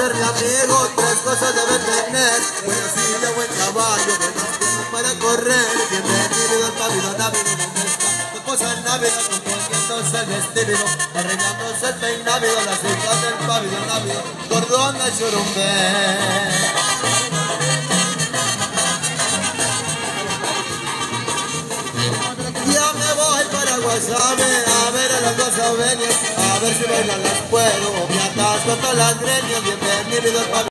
serle amigo, tres cosas debe tener: buena silla, buen caballo, buenas piernas para correr. Bienvenido al pabellón návido, donde está tu esposa návido, componiéndose el vestido, arreglándose el peinávido, las hijas del pabellón návido, cordón de churumbé. Ya me voy para Guasave a ver a las guasaveñas, a ver si bailan las puedo, me atasco con las greñas. Bienvenido al pabellón.